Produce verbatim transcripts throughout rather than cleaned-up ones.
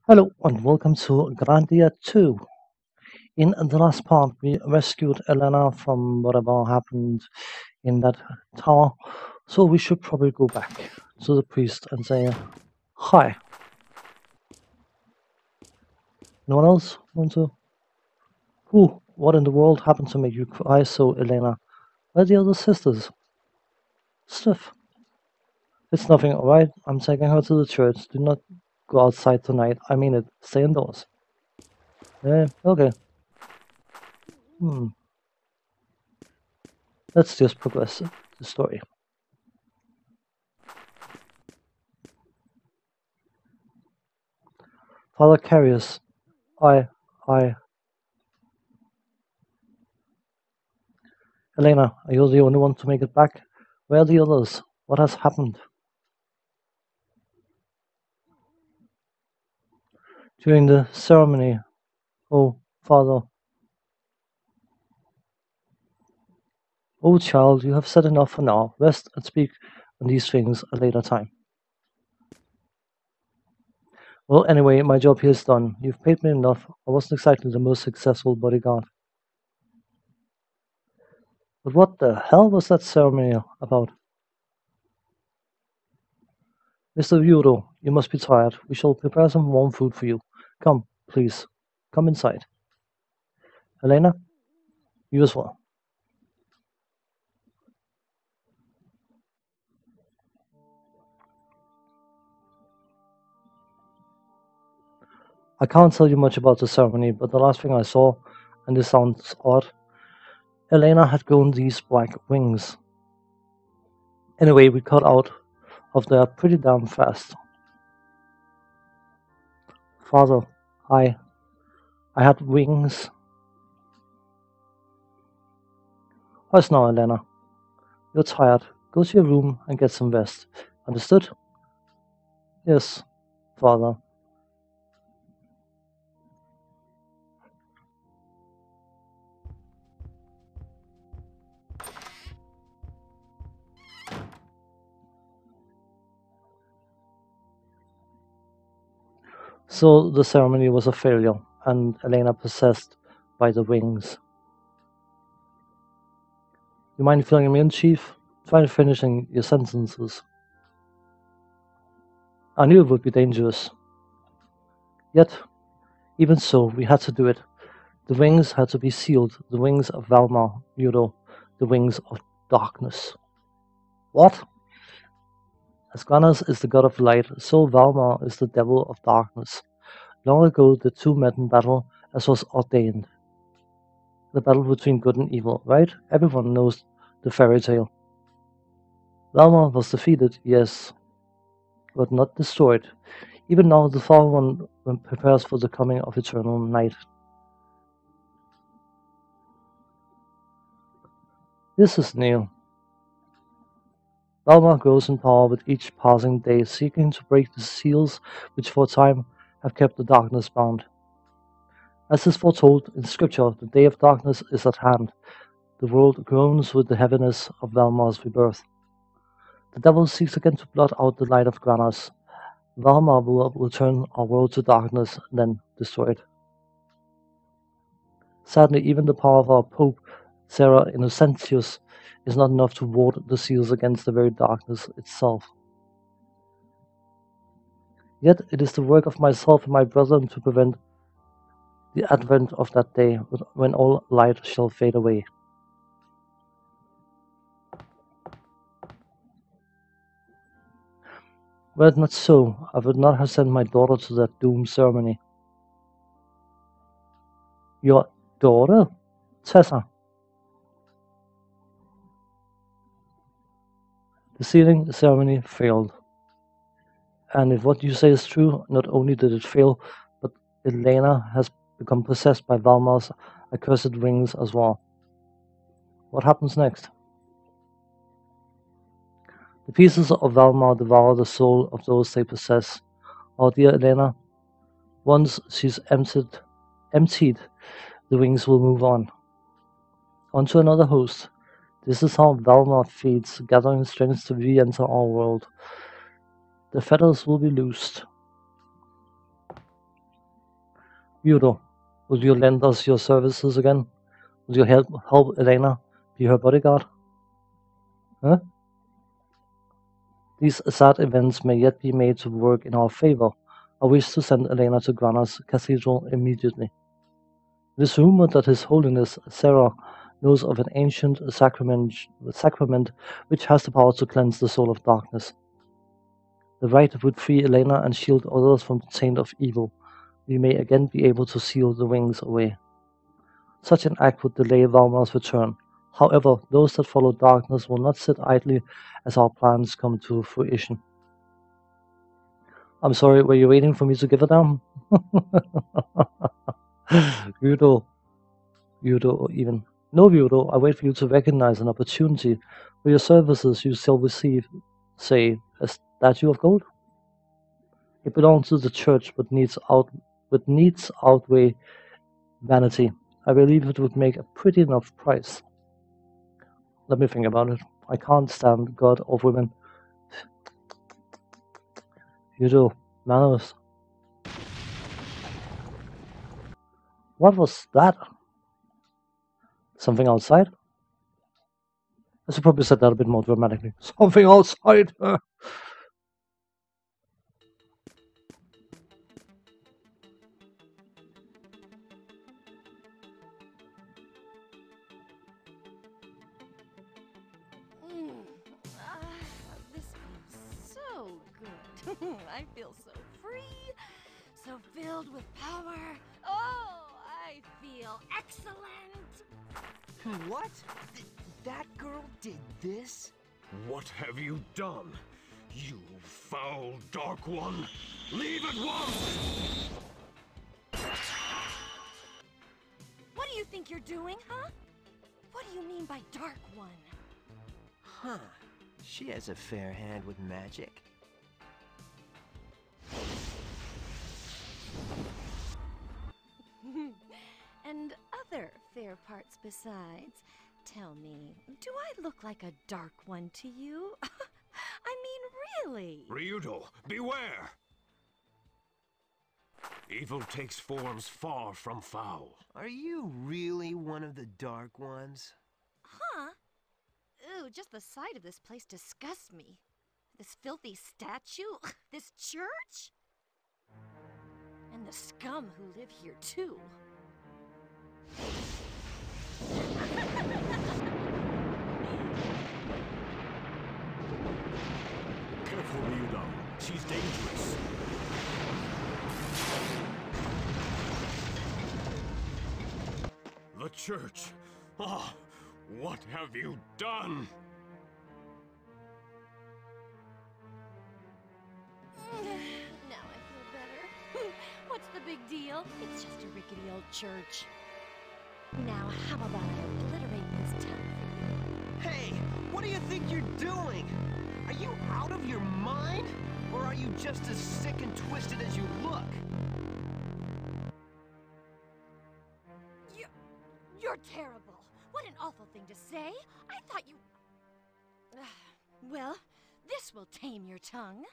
Hello and welcome to Grandia two. In the last part, we rescued Elena from whatever happened in that tower, so we should probably go back to the priest and say, hi. No one else want to? Who? What in the world happened to make you cry so, Elena? Where are the other sisters? Stuff. It's nothing, alright? I'm taking her to the church. Do not go outside tonight. I mean it. Stay indoors. Eh, okay. Hmm. Let's just progress the story. Father Carrius, I, I, Elena, are you the only one to make it back? Where are the others? What has happened? During the ceremony, oh, Father. Oh, child, you have said enough for now. Rest and speak on these things a later time. Well, anyway, my job here is done. You've paid me enough. I wasn't exactly the most successful bodyguard. But what the hell was that ceremony about? Mister Yuro, you must be tired. We shall prepare some warm food for you. Come, please. Come inside. Elena, you as well. I can't tell you much about the ceremony, but the last thing I saw, and this sounds odd, Elena had grown these black wings. Anyway, we got out of there pretty damn fast. Father, I, I had wings. Hush now, Elena. You're tired. Go to your room and get some rest. Understood? Yes, Father. So the ceremony was a failure, and Elena possessed by the wings. You mind filling me in, Chief? Try finishing your sentences. I knew it would be dangerous. Yet, even so, we had to do it. The wings had to be sealed, the wings of Valmar, Yuro, the wings of darkness. What? As Granas is the god of light, so Valmar is the devil of darkness. Long ago the two met in battle, as was ordained. The battle between good and evil, right? Everyone knows the fairy tale. Valmar was defeated, yes, but not destroyed. Even now the Fallen One prepares for the coming of eternal night. This is new. Valmar grows in power with each passing day, seeking to break the seals which for a time have kept the darkness bound. As is foretold in Scripture, the day of darkness is at hand. The world groans with the heaviness of Valmar's rebirth. The devil seeks again to blot out the light of Granas. Valmar will return our world to darkness, then destroy it. Sadly, even the power of our Pope, Sarah Innocentius, is not enough to ward the seals against the very darkness itself. Yet it is the work of myself and my brethren to prevent the advent of that day when all light shall fade away. Were it not so, I would not have sent my daughter to that doomed ceremony. Your daughter? Tessa. The sealing ceremony failed. And if what you say is true, not only did it fail, but Elena has become possessed by Valmar's accursed wings as well. What happens next? The pieces of Valmar devour the soul of those they possess. Our dear Elena, once she's emptied, emptied, the wings will move on. On to another host. This is how Valmar feeds, gathering strength to re-enter our world. The fetters will be loosed. Yudo, will you lend us your services again? Will you help help Elena be her bodyguard? Huh? These sad events may yet be made to work in our favor. I wish to send Elena to Grana's cathedral immediately. It is rumored that His Holiness Sarah knows of an ancient sacrament, sacrament which has the power to cleanse the soul of darkness. The rite would free Elena and shield others from the taint of evil. We may again be able to seal the wings away. Such an act would delay Valmar's return. However, those that follow darkness will not sit idly as our plans come to fruition. I'm sorry, were you waiting for me to give a damn? Yudo. Yudo, even. No, Yudo, I wait for you to recognize an opportunity. For your services, you shall receive, say, a statue of gold. It belongs to the church, but needs out, but needs outweigh vanity. I believe it would make a pretty enough price. Let me think about it. I can't stand God of women. Yudo, manners. What was that? Something outside? I should probably said that a bit more dramatically. Something outside! I feel so free, so filled with power. Oh, I feel excellent. What? Th that girl did this? What have you done? You foul Dark One! Leave at once! What do you think you're doing, huh? What do you mean by Dark One? Huh. She has a fair hand with magic. And other fair parts besides. Tell me, do I look like a Dark One to you? I mean, really? Ryudo, beware! Evil takes forms far from foul. Are you really one of the Dark Ones? Huh? Ooh, just the sight of this place disgusts me. This filthy statue? This church? And the scum who live here, too. Careful, Ryudo. She's dangerous. The church. Ah, what have you done? Now I feel better. What's the big deal? It's just a rickety old church. Now, how about I obliterate this town for you? Hey, what do you think you're doing? Are you out of your mind? Or are you just as sick and twisted as you look? You, you're terrible. What an awful thing to say. I thought you... Well, this will tame your tongue.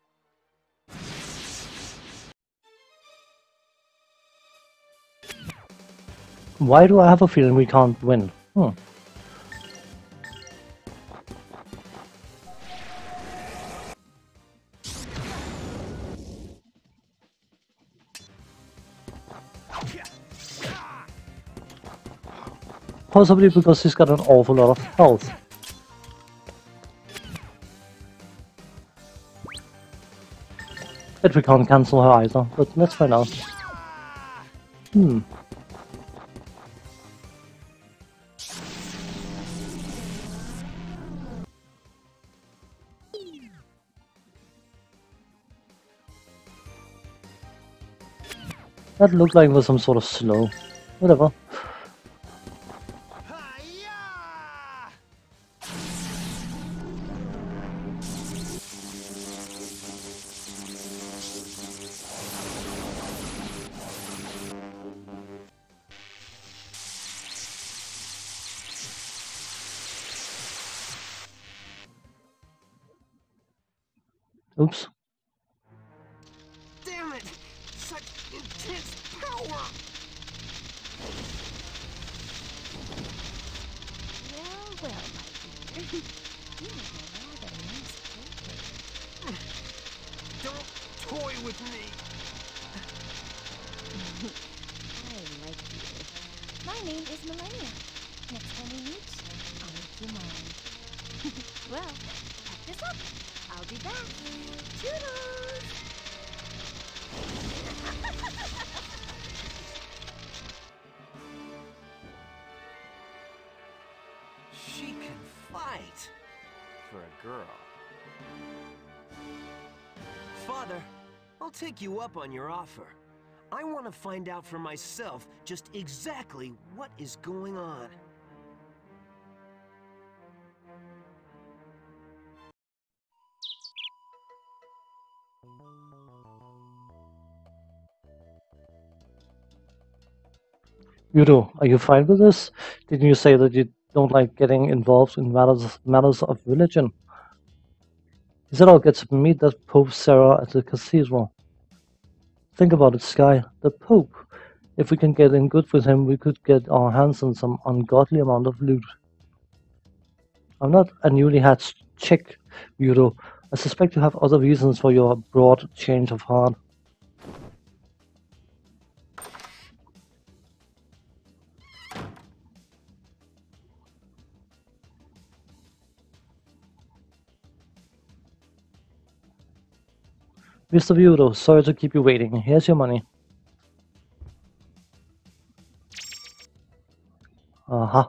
Why do I have a feeling we can't win? Hmm. Possibly because he's got an awful lot of health. Bet we can't cancel her either, but let's find out. Hmm. That looked like it was some sort of slow. Whatever. Oops. Damn it! Such intense power! power! Well, well, my dear. You have a rather nice plaything. Don't toy with me! Hi, my dear. My name is Millennia. Next time we meet, I'll make you mine. Well, pack this up. I'll be back. Toodles! She can fight! For a girl. Father, I'll take you up on your offer. I want to find out for myself just exactly what is going on. Yudo, are you fine with this? Didn't you say that you don't like getting involved in matters matters of religion? He said I'll get to meet that Pope Sarah at the cathedral. Think about it, Sky. The Pope. If we can get in good with him, we could get our hands on some ungodly amount of loot. I'm not a newly hatched chick, Yudo. I suspect you have other reasons for your broad change of heart. Mister Yudo, sorry to keep you waiting. Here's your money. Uh-huh.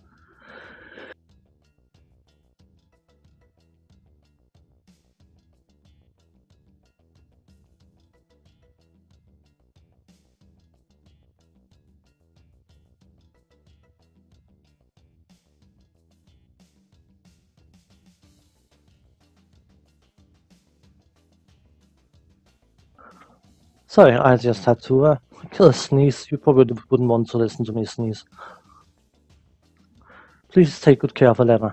Sorry, I just had to uh, kill a sneeze. You probably wouldn't want to listen to me sneeze. Please take good care of Elena.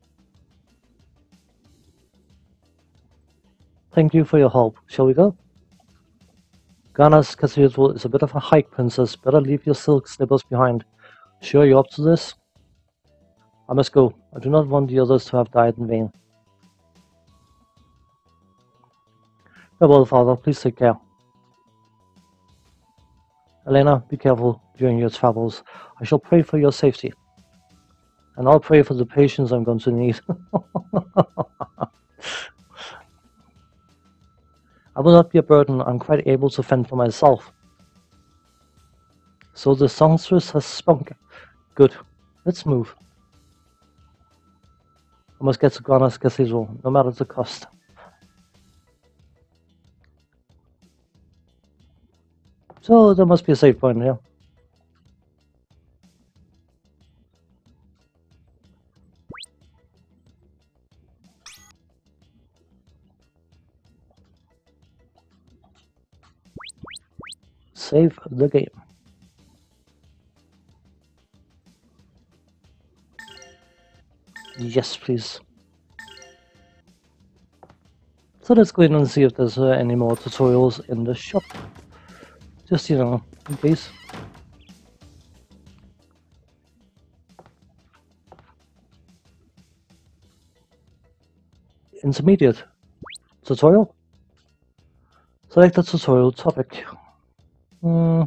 Thank you for your help. Shall we go? Ghana's cathedral is a bit of a hike, princess. Better leave your silk slippers behind. Sure you're up to this? I must go. I do not want the others to have died in vain. Farewell, father. Please take care. Elena, be careful during your travels. I shall pray for your safety. And I'll pray for the patience I'm going to need. I will not be a burden. I'm quite able to fend for myself. So the songstress has spunk. Good. Let's move. I must get to Ghana's cathedral, no matter the cost. So there must be a save point here. Save the game. Yes, please. So let's go in and see if there's uh, any more tutorials in the shop. Just, you know, in case. Intermediate. Tutorial. Select the tutorial topic. Hmm.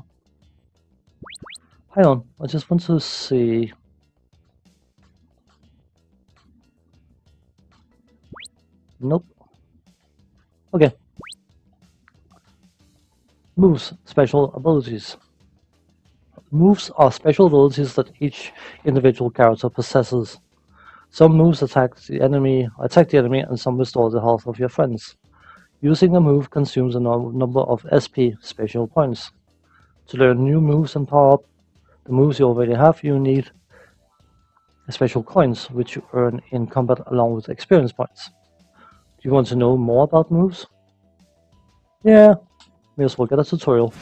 Hang on, I just want to see. Nope. Okay. Moves, special abilities. Moves are special abilities that each individual character possesses. Some moves attack the enemy, attack the enemy, and some restore the health of your friends. Using a move consumes a no number of S P, special points. To learn new moves and power up the moves you already have, you need special coins, which you earn in combat along with experience points. Do you want to know more about moves? Yeah. May as well get a tutorial.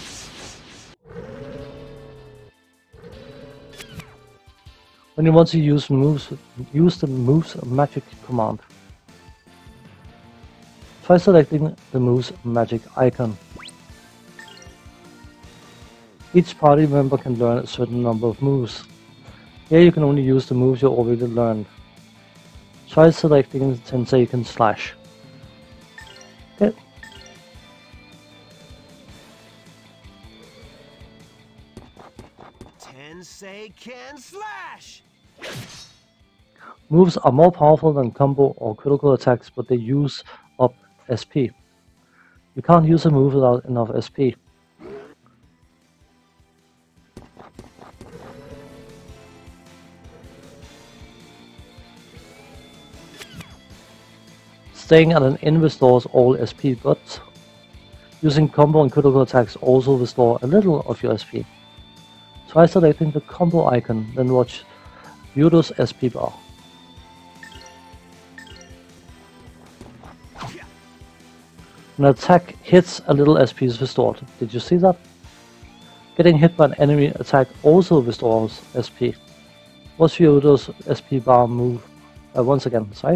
When you want to use moves, use the moves magic command. Try selecting the moves magic icon. Each party member can learn a certain number of moves. Here you can only use the moves you already learned. Try selecting Tenseiken Slash. Okay. Tenseiken Slash! Moves are more powerful than combo or critical attacks, but they use up S P. You can't use a move without enough S P. Staying at an inn restores all S P, but using combo and critical attacks also restore a little of your S P. Try selecting the combo icon, then watch Ryudo's S P bar. When an attack hits, a little S P is restored. Did you see that? Getting hit by an enemy attack also restores S P. Watch Ryudo's S P bar move uh, once again, sorry.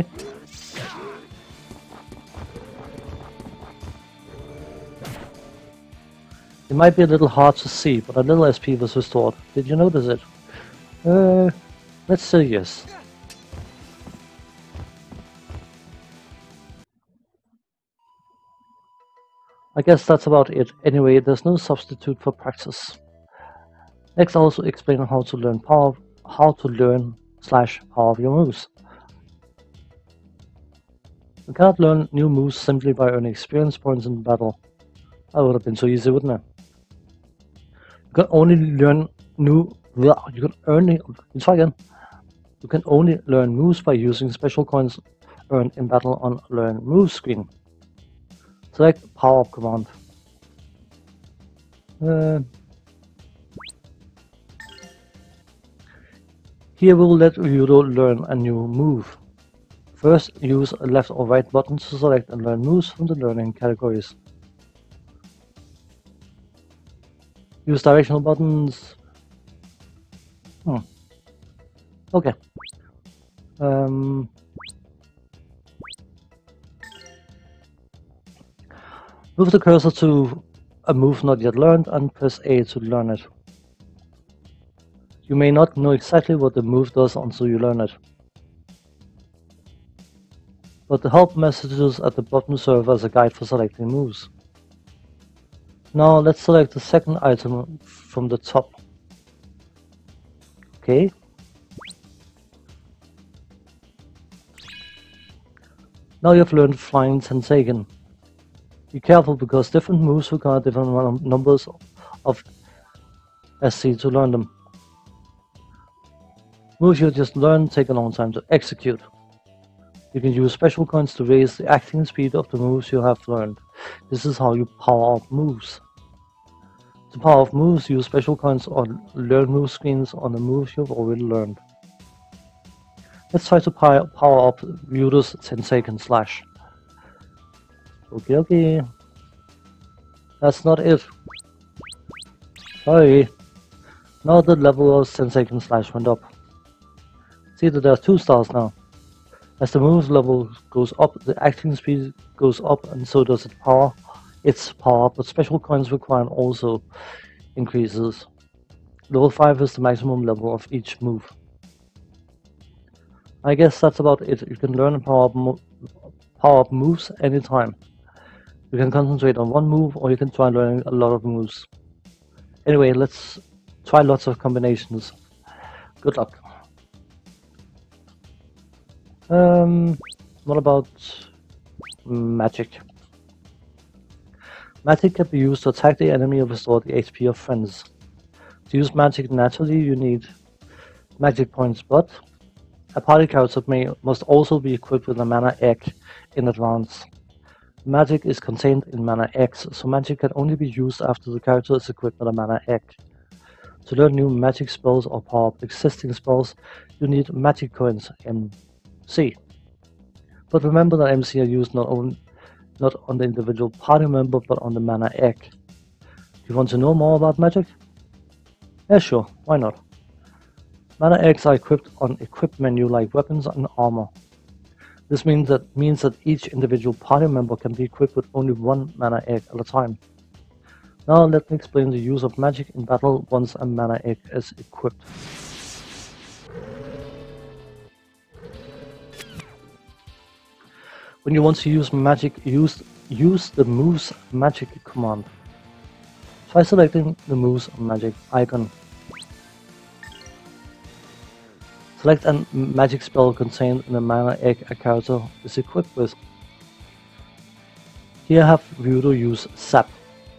It might be a little hard to see, but a little S P was restored. Did you notice it? Uh, let's say yes. I guess that's about it. Anyway, there's no substitute for practice. Next, I'll also explain how to learn power, how to learn slash power of your moves. You cannot learn new moves simply by earning experience points in battle. That would have been so easy, wouldn't it? You can only learn new. You can only. Try again. You can only learn moves by using special coins earned in battle on Learn Moves screen. Select Power Up command. Uh, here we will let Ryudo learn a new move. First, use a left or right button to select and learn moves from the learning categories. Use directional buttons. Hmm. Okay. Um, move the cursor to a move not yet learned and press A to learn it. You may not know exactly what the move does until you learn it, but the help messages at the bottom serve as a guide for selecting moves. Now let's select the second item from the top. Okay. Now you've learned Flying Tenseiken. Be careful because different moves require different numbers of S C to learn them. Moves you just learned take a long time to execute. You can use special coins to raise the acting speed of the moves you have learned. This is how you power up moves. To power up moves, use special coins on Learn Move screens on the moves you've already learned. Let's try to power up Ryudo's Tenseiken Slash. Okay, okay. That's not it. Sorry. Now the level of Tenseiken Slash went up. See that there are two stars now. As the move level goes up, the acting speed goes up, and so does its power. Its power, but special coins required also increases. Level five is the maximum level of each move. I guess that's about it. You can learn and power up, mo power up moves anytime. You can concentrate on one move, or you can try learning a lot of moves. Anyway, let's try lots of combinations. Good luck. Um, what about magic? Magic can be used to attack the enemy or restore the H P of friends. To use magic naturally, you need magic points, but a party character may must also be equipped with a mana egg in advance. Magic is contained in mana eggs, so magic can only be used after the character is equipped with a mana egg. To learn new magic spells or power up existing spells, you need magic coins M C. But remember that M C are used not only not on the individual party member, but on the mana egg. Do you want to know more about magic? Yeah, sure, why not? Mana eggs are equipped on equip menu like weapons and armor. This means that means that each individual party member can be equipped with only one mana egg at a time. Now let me explain the use of magic in battle once a mana egg is equipped. When you want to use magic, use, use the Move's Magic command. Try selecting the Move's Magic icon. Select a magic spell contained in the mana egg a character is equipped with. Here have Ryudo use Zap.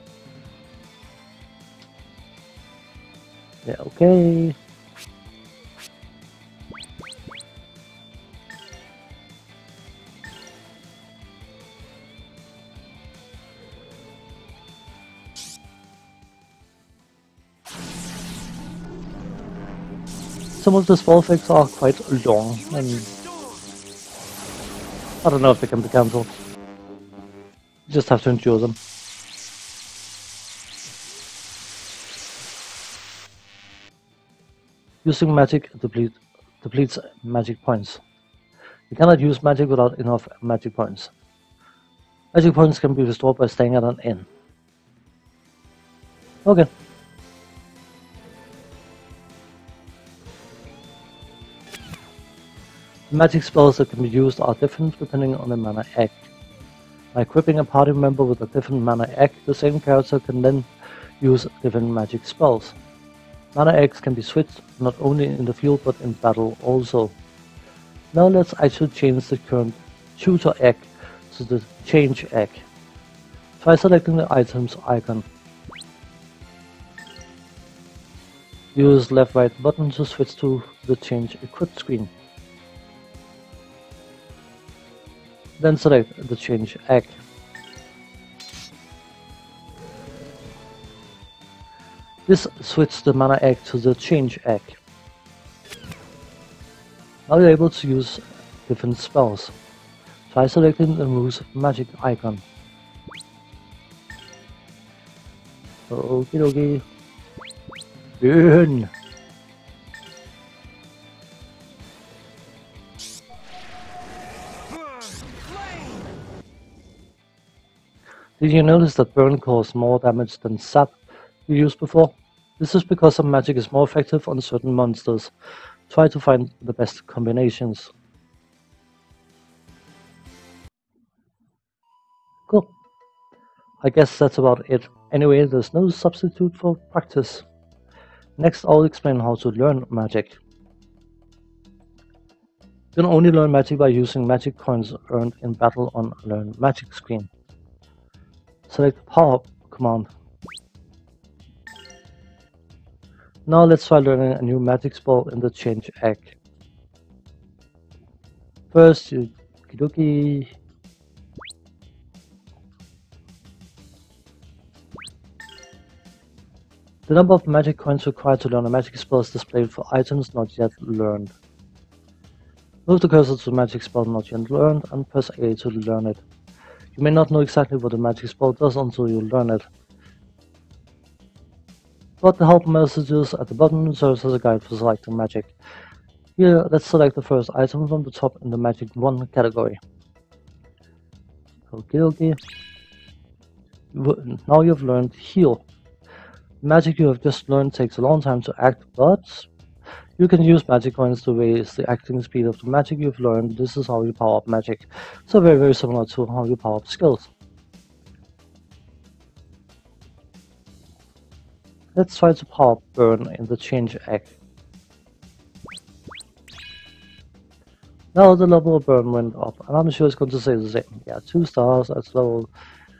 Yeah, okay. Some of the spell effects are quite long, and I don't know if they can be cancelled. You just have to endure them. Using magic deplete, depletes magic points. You cannot use magic without enough magic points. Magic points can be restored by staying at an inn. Okay. Magic spells that can be used are different depending on the mana egg. By equipping a party member with a different mana egg, the same character can then use different magic spells. Mana eggs can be switched not only in the field but in battle also. Now let's actually change the current tutor egg to the change egg. Try selecting the items icon. Use left right button to switch to the change equipped screen. Then select the change egg. This switches the mana egg to the change egg. Now you're able to use different spells. Try selecting the Move's Magic icon. Okie dokie. Burn! Did you notice that burn caused more damage than Zap you used before? This is because some magic is more effective on certain monsters. Try to find the best combinations. Cool. I guess that's about it. Anyway, there's no substitute for practice. Next, I'll explain how to learn magic. You can only learn magic by using magic coins earned in battle on Learn Magic screen. Select Power Up command. Now let's try learning a new magic spell in the change egg. First, you Kidoki. The number of magic coins required to learn a magic spell is displayed for items not yet learned. Move the cursor to the magic spell not yet learned and press A to learn it. You may not know exactly what the magic spell does until you learn it. But the help messages at the bottom serves as a guide for selecting magic. Here, let's select the first item from the top in the Magic one category. Okay, okay. Now you've learned Heal. Magic you have just learned takes a long time to act, but you can use magic coins to raise the acting speed of the magic you've learned. This is how you power up magic. So very very similar to how you power up skills. Let's try to power up Burn in the change egg. Now the level of Burn went up, and I'm sure it's going to say the same. Yeah, two stars, that's level.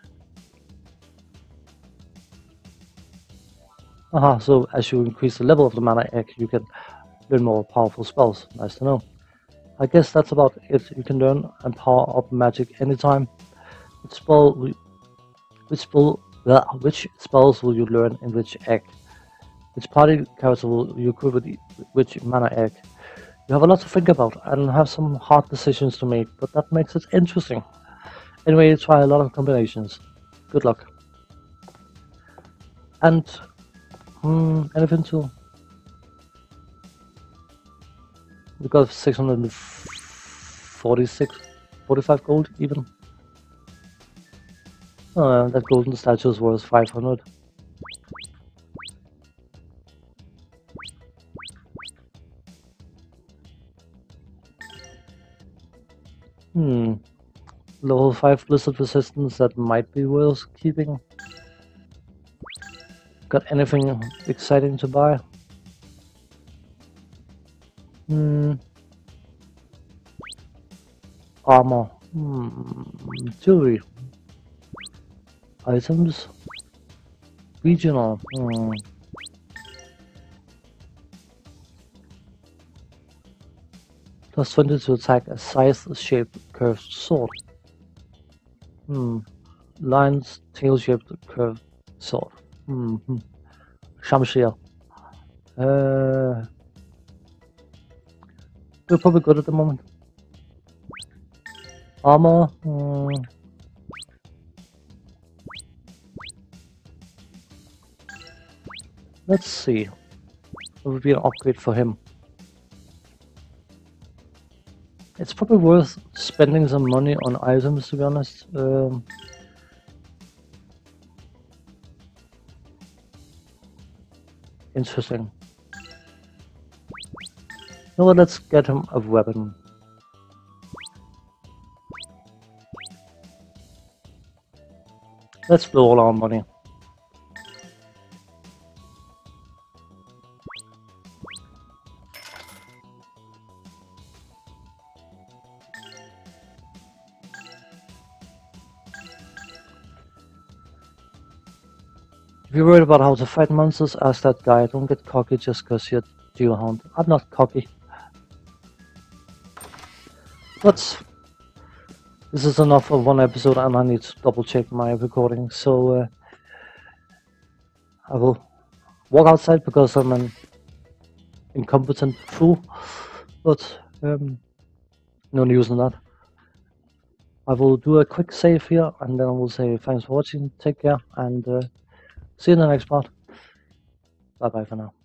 Aha, so as you increase the level of the mana egg, you can learn more powerful spells. Nice to know. I guess that's about it. You can learn and power up magic anytime. Which spell, which spell, uh, which spells will you learn in which egg? Which party character will you equip with which mana egg? You have a lot to think about and have some hard decisions to make, but that makes it interesting. Anyway, try a lot of combinations. Good luck. And Hmm, anything to? We got six hundred forty-six, forty-five gold even. Oh, that golden statue is worth five hundred. Hmm. Level five blizzard resistance that might be worth keeping. Got anything exciting to buy? Hmm. Armor. Hmm. Jewelry. Items. Regional. Hmm. Plus twenty to attack a scythe-shaped curved sword. Hmm. Lion's tail-shaped curved sword. Hmm. Shamshir. Uh. We're probably good at the moment. Armor. Hmm. Let's see. What would be an upgrade for him? It's probably worth spending some money on items, to be honest. Um, interesting. You know what, let's get him a weapon. Let's blow all our money. If you're worried about how to fight monsters, ask that guy. Don't get cocky just because you're Geohound. I'm not cocky. But this is enough of one episode and I need to double check my recording. So uh, I will walk outside because I'm an incompetent fool. But um, no news on that. I will do a quick save here and then I will say thanks for watching. Take care and uh, see you in the next part. Bye bye for now.